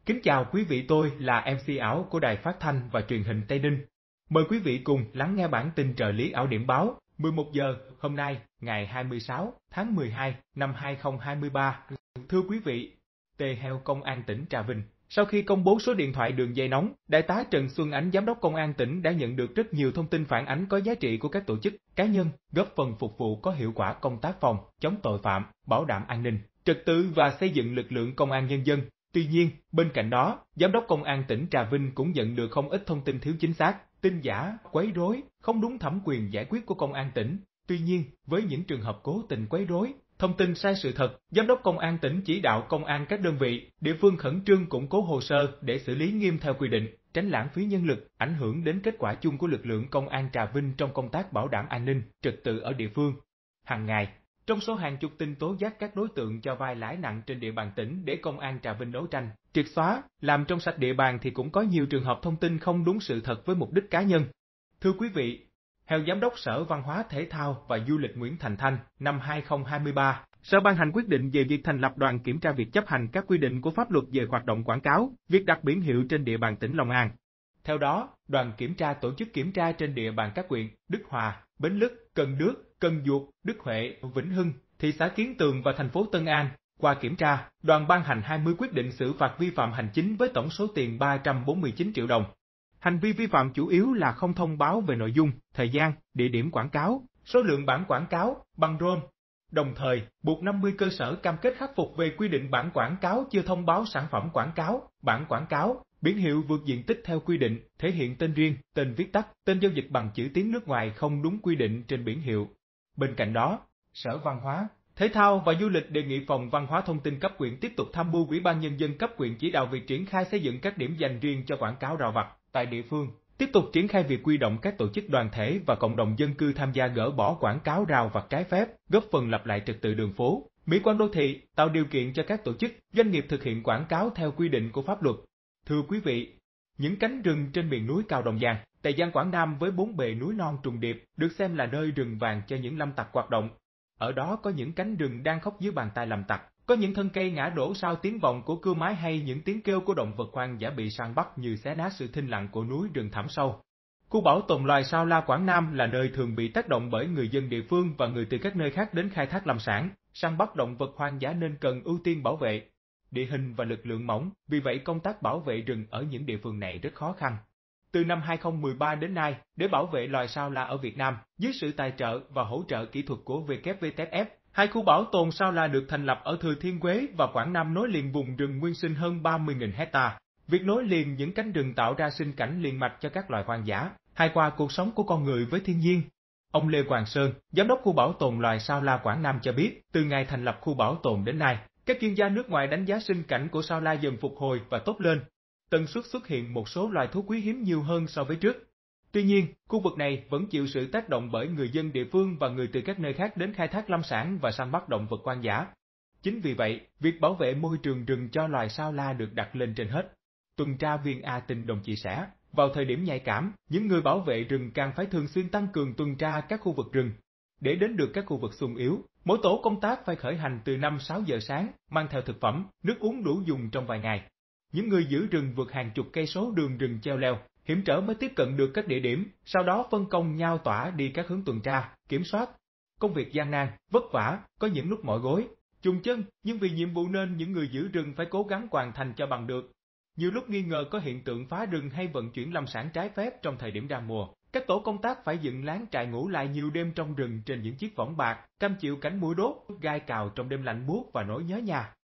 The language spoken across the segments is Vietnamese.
Kính chào quý vị, tôi là MC ảo của Đài Phát thanh và Truyền hình Tây Ninh. Mời quý vị cùng lắng nghe bản tin trợ lý ảo điểm báo 11 giờ hôm nay, ngày 26 tháng 12 năm 2023. Thưa quý vị, tề heo Công an tỉnh Trà Vinh. Sau khi công bố số điện thoại đường dây nóng, Đại tá Trần Xuân Ánh, Giám đốc Công an tỉnh đã nhận được rất nhiều thông tin phản ánh có giá trị của các tổ chức, cá nhân, góp phần phục vụ có hiệu quả công tác phòng, chống tội phạm, bảo đảm an ninh, trật tự và xây dựng lực lượng công an nhân dân. Tuy nhiên, bên cạnh đó, Giám đốc Công an tỉnh Trà Vinh cũng nhận được không ít thông tin thiếu chính xác, tin giả, quấy rối, không đúng thẩm quyền giải quyết của Công an tỉnh. Tuy nhiên, với những trường hợp cố tình quấy rối, thông tin sai sự thật, Giám đốc Công an tỉnh chỉ đạo công an các đơn vị, địa phương khẩn trương củng cố hồ sơ để xử lý nghiêm theo quy định, tránh lãng phí nhân lực, ảnh hưởng đến kết quả chung của lực lượng Công an Trà Vinh trong công tác bảo đảm an ninh, trật tự ở địa phương. Hàng ngày, trong số hàng chục tin tố giác các đối tượng cho vay lãi nặng trên địa bàn tỉnh để Công an Trà Vinh đấu tranh, triệt xóa, làm trong sạch địa bàn thì cũng có nhiều trường hợp thông tin không đúng sự thật với mục đích cá nhân. Thưa quý vị, theo Giám đốc Sở Văn hóa Thể thao và Du lịch Nguyễn Thành Thanh, năm 2023, Sở ban hành quyết định về việc thành lập đoàn kiểm tra việc chấp hành các quy định của pháp luật về hoạt động quảng cáo, việc đặt biển hiệu trên địa bàn tỉnh Long An. Theo đó, đoàn kiểm tra tổ chức kiểm tra trên địa bàn các huyện Đức Hòa, Bến Lức, Cần Đước, Cần Duộc, Đức Huệ, Vĩnh Hưng, thị xã Kiến Tường và thành phố Tân An. Qua kiểm tra, đoàn ban hành 20 quyết định xử phạt vi phạm hành chính với tổng số tiền 349 triệu đồng. Hành vi vi phạm chủ yếu là không thông báo về nội dung, thời gian, địa điểm quảng cáo, số lượng bản quảng cáo, băng rôn. Đồng thời, buộc 50 cơ sở cam kết khắc phục về quy định bản quảng cáo chưa thông báo sản phẩm quảng cáo, bản quảng cáo, biển hiệu vượt diện tích theo quy định, thể hiện tên riêng, tên viết tắt, tên giao dịch bằng chữ tiếng nước ngoài không đúng quy định trên biển hiệu. Bên cạnh đó, Sở Văn hóa, Thể thao và Du lịch đề nghị Phòng Văn hóa Thông tin cấp huyện tiếp tục tham mưu Ủy ban Nhân dân cấp huyện chỉ đạo việc triển khai xây dựng các điểm dành riêng cho quảng cáo rào vặt tại địa phương, tiếp tục triển khai việc huy động các tổ chức đoàn thể và cộng đồng dân cư tham gia gỡ bỏ quảng cáo rào vặt trái phép, góp phần lập lại trật tự đường phố, mỹ quan đô thị, tạo điều kiện cho các tổ chức, doanh nghiệp thực hiện quảng cáo theo quy định của pháp luật. Thưa quý vị, những cánh rừng trên miền núi cao Đồng Giang, Tây Giang Quảng Nam với 4 bề núi non trùng điệp, được xem là nơi rừng vàng cho những lâm tặc hoạt động. Ở đó có những cánh rừng đang khóc dưới bàn tay lâm tặc, có những thân cây ngã đổ sau tiếng vọng của cưa máy hay những tiếng kêu của động vật hoang dã bị săn bắt như xé nát sự thinh lặng của núi rừng thẳm sâu. Khu bảo tồn loài sao la Quảng Nam là nơi thường bị tác động bởi người dân địa phương và người từ các nơi khác đến khai thác lâm sản, săn bắt động vật hoang dã nên cần ưu tiên bảo vệ. Địa hình và lực lượng mỏng, vì vậy công tác bảo vệ rừng ở những địa phương này rất khó khăn. Từ năm 2013 đến nay, để bảo vệ loài sao la ở Việt Nam, dưới sự tài trợ và hỗ trợ kỹ thuật của WWF, 2 khu bảo tồn sao la được thành lập ở Thừa Thiên Huế và Quảng Nam nối liền vùng rừng nguyên sinh hơn 30.000 hecta. Việc nối liền những cánh rừng tạo ra sinh cảnh liền mạch cho các loài hoang dã, hài hòa cuộc sống của con người với thiên nhiên. Ông Lê Hoàng Sơn, Giám đốc khu bảo tồn loài sao la Quảng Nam cho biết, từ ngày thành lập khu bảo tồn đến nay, các chuyên gia nước ngoài đánh giá sinh cảnh của sao la dần phục hồi và tốt lên. Tần suất xuất hiện một số loài thú quý hiếm nhiều hơn so với trước. Tuy nhiên, khu vực này vẫn chịu sự tác động bởi người dân địa phương và người từ các nơi khác đến khai thác lâm sản và săn bắt động vật hoang dã. Chính vì vậy, việc bảo vệ môi trường rừng cho loài sao la được đặt lên trên hết. Tuần tra viên A Tinh Đồng chia sẻ, vào thời điểm nhạy cảm, những người bảo vệ rừng càng phải thường xuyên tăng cường tuần tra các khu vực rừng. Để đến được các khu vực xung yếu, mỗi tổ công tác phải khởi hành từ 5-6 giờ sáng, mang theo thực phẩm, nước uống đủ dùng trong vài ngày. Những người giữ rừng vượt hàng chục cây số đường rừng treo leo, hiểm trở mới tiếp cận được các địa điểm, sau đó phân công nhau tỏa đi các hướng tuần tra, kiểm soát. Công việc gian nan, vất vả, có những lúc mỏi gối, chùng chân, nhưng vì nhiệm vụ nên những người giữ rừng phải cố gắng hoàn thành cho bằng được. Nhiều lúc nghi ngờ có hiện tượng phá rừng hay vận chuyển lâm sản trái phép trong thời điểm ra mùa, các tổ công tác phải dựng lán trại ngủ lại nhiều đêm trong rừng trên những chiếc võng bạc, cam chịu cảnh muỗi đốt, gai cào trong đêm lạnh buốt và nỗi nhớ nhà.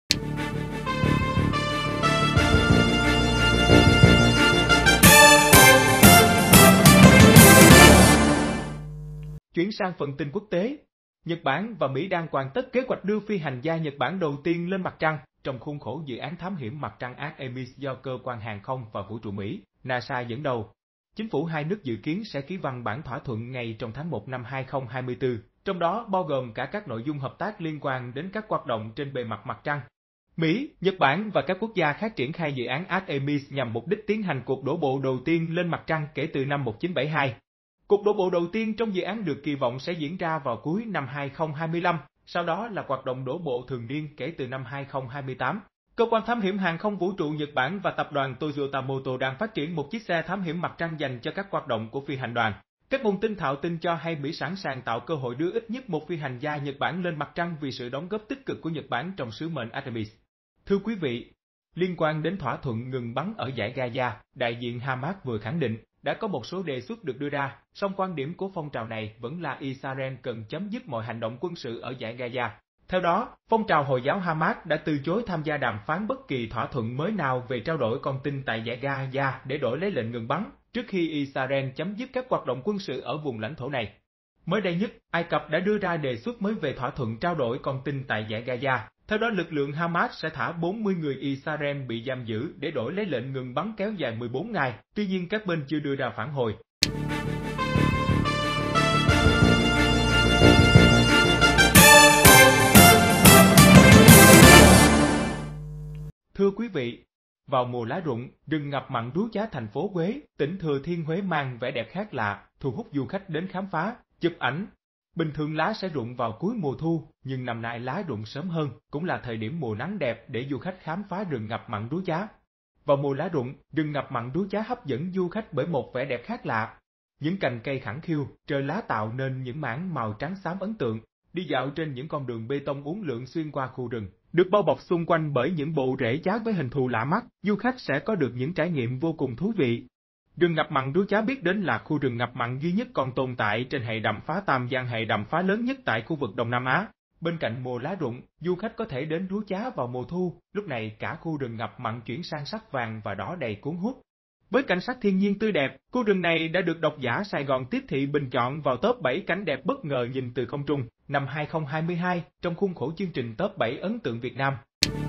Chuyển sang phần tin quốc tế, Nhật Bản và Mỹ đang hoàn tất kế hoạch đưa phi hành gia Nhật Bản đầu tiên lên mặt trăng trong khuôn khổ dự án thám hiểm mặt trăng Artemis do Cơ quan Hàng không và Vũ trụ Mỹ, NASA dẫn đầu. Chính phủ hai nước dự kiến sẽ ký văn bản thỏa thuận ngay trong tháng 1 năm 2024, trong đó bao gồm cả các nội dung hợp tác liên quan đến các hoạt động trên bề mặt mặt trăng. Mỹ, Nhật Bản và các quốc gia khác triển khai dự án Artemis nhằm mục đích tiến hành cuộc đổ bộ đầu tiên lên mặt trăng kể từ năm 1972. Cuộc đổ bộ đầu tiên trong dự án được kỳ vọng sẽ diễn ra vào cuối năm 2025, sau đó là hoạt động đổ bộ thường niên kể từ năm 2028. Cơ quan thám hiểm hàng không vũ trụ Nhật Bản và tập đoàn Toyota Motor đang phát triển một chiếc xe thám hiểm mặt trăng dành cho các hoạt động của phi hành đoàn. Các nguồn tin thạo tin cho hay Mỹ sẵn sàng tạo cơ hội đưa ít nhất một phi hành gia Nhật Bản lên mặt trăng vì sự đóng góp tích cực của Nhật Bản trong sứ mệnh Artemis. Thưa quý vị, liên quan đến thỏa thuận ngừng bắn ở dải Gaza, đại diện Hamas vừa khẳng định đã có một số đề xuất được đưa ra, song quan điểm của phong trào này vẫn là Israel cần chấm dứt mọi hành động quân sự ở dải Gaza. Theo đó, phong trào Hồi giáo Hamas đã từ chối tham gia đàm phán bất kỳ thỏa thuận mới nào về trao đổi con tin tại dải Gaza để đổi lấy lệnh ngừng bắn, trước khi Israel chấm dứt các hoạt động quân sự ở vùng lãnh thổ này. Mới đây nhất, Ai Cập đã đưa ra đề xuất mới về thỏa thuận trao đổi con tin tại dải Gaza. Theo đó, lực lượng Hamas sẽ thả 40 người Israel bị giam giữ để đổi lấy lệnh ngừng bắn kéo dài 14 ngày, tuy nhiên các bên chưa đưa ra phản hồi. Thưa quý vị, vào mùa lá rụng, rừng ngập mặn Rú Chá thành phố Huế, tỉnh Thừa Thiên Huế mang vẻ đẹp khác lạ, thu hút du khách đến khám phá, chụp ảnh. Bình thường lá sẽ rụng vào cuối mùa thu, nhưng năm nay lá rụng sớm hơn, cũng là thời điểm mùa nắng đẹp để du khách khám phá rừng ngập mặn Rú Chá. Vào mùa lá rụng, rừng ngập mặn Rú Chá hấp dẫn du khách bởi một vẻ đẹp khác lạ. Những cành cây khẳng khiu, trời lá tạo nên những mảng màu trắng xám ấn tượng, đi dạo trên những con đường bê tông uốn lượn xuyên qua khu rừng, được bao bọc xung quanh bởi những bộ rễ chát với hình thù lạ mắt, du khách sẽ có được những trải nghiệm vô cùng thú vị. Rừng ngập mặn Rú Chá biết đến là khu rừng ngập mặn duy nhất còn tồn tại trên hệ đầm phá Tam Giang, hệ đầm phá lớn nhất tại khu vực Đông Nam Á. Bên cạnh mùa lá rụng, du khách có thể đến Rú Chá vào mùa thu, lúc này cả khu rừng ngập mặn chuyển sang sắc vàng và đỏ đầy cuốn hút. Với cảnh sắc thiên nhiên tươi đẹp, khu rừng này đã được độc giả Sài Gòn Tiếp Thị bình chọn vào top 7 cảnh đẹp bất ngờ nhìn từ không trung năm 2022 trong khuôn khổ chương trình top 7 ấn tượng Việt Nam.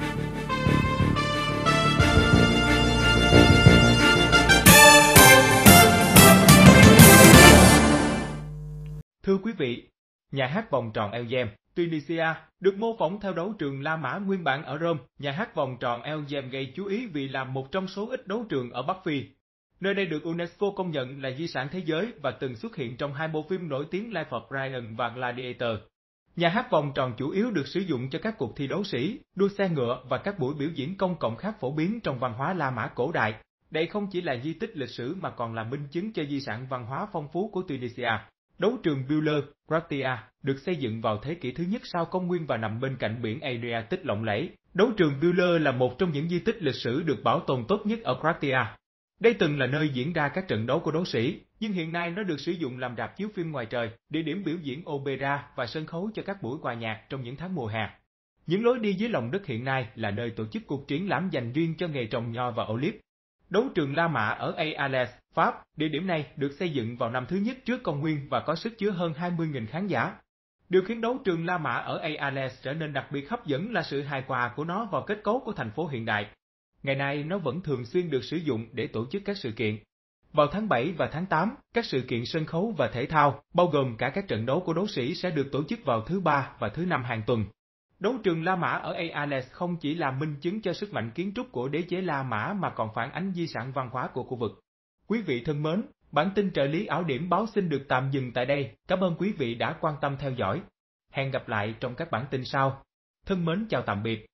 Thưa quý vị, nhà hát vòng tròn El Gem, Tunisia, được mô phỏng theo đấu trường La Mã nguyên bản ở Rome. Nhà hát vòng tròn El Gem gây chú ý vì là một trong số ít đấu trường ở Bắc Phi. Nơi đây được UNESCO công nhận là di sản thế giới và từng xuất hiện trong hai bộ phim nổi tiếng Life of Brian và Gladiator. Nhà hát vòng tròn chủ yếu được sử dụng cho các cuộc thi đấu sĩ, đua xe ngựa và các buổi biểu diễn công cộng khác phổ biến trong văn hóa La Mã cổ đại. Đây không chỉ là di tích lịch sử mà còn là minh chứng cho di sản văn hóa phong phú của Tunisia. Đấu trường Buller, Kratia, được xây dựng vào thế kỷ thứ nhất sau công nguyên và nằm bên cạnh biển Adriatic lộng lẫy. Đấu trường Buller là một trong những di tích lịch sử được bảo tồn tốt nhất ở Kratia. Đây từng là nơi diễn ra các trận đấu của đấu sĩ, nhưng hiện nay nó được sử dụng làm rạp chiếu phim ngoài trời, địa điểm biểu diễn opera và sân khấu cho các buổi hòa nhạc trong những tháng mùa hè. Những lối đi dưới lòng đất hiện nay là nơi tổ chức cuộc triển lãm dành riêng cho nghề trồng nho và olive. Đấu trường La Mã ở Arles, Pháp, địa điểm này được xây dựng vào năm thứ nhất trước công nguyên và có sức chứa hơn 20.000 khán giả. Điều khiến đấu trường La Mã ở Arles trở nên đặc biệt hấp dẫn là sự hài hòa của nó vào kết cấu của thành phố hiện đại. Ngày nay nó vẫn thường xuyên được sử dụng để tổ chức các sự kiện. Vào tháng 7 và tháng 8, các sự kiện sân khấu và thể thao, bao gồm cả các trận đấu của đấu sĩ sẽ được tổ chức vào thứ Ba và thứ Năm hàng tuần. Đấu trường La Mã ở Arles không chỉ là minh chứng cho sức mạnh kiến trúc của đế chế La Mã mà còn phản ánh di sản văn hóa của khu vực. Quý vị thân mến, bản tin trợ lý ảo điểm báo xin được tạm dừng tại đây. Cảm ơn quý vị đã quan tâm theo dõi. Hẹn gặp lại trong các bản tin sau. Thân mến chào tạm biệt.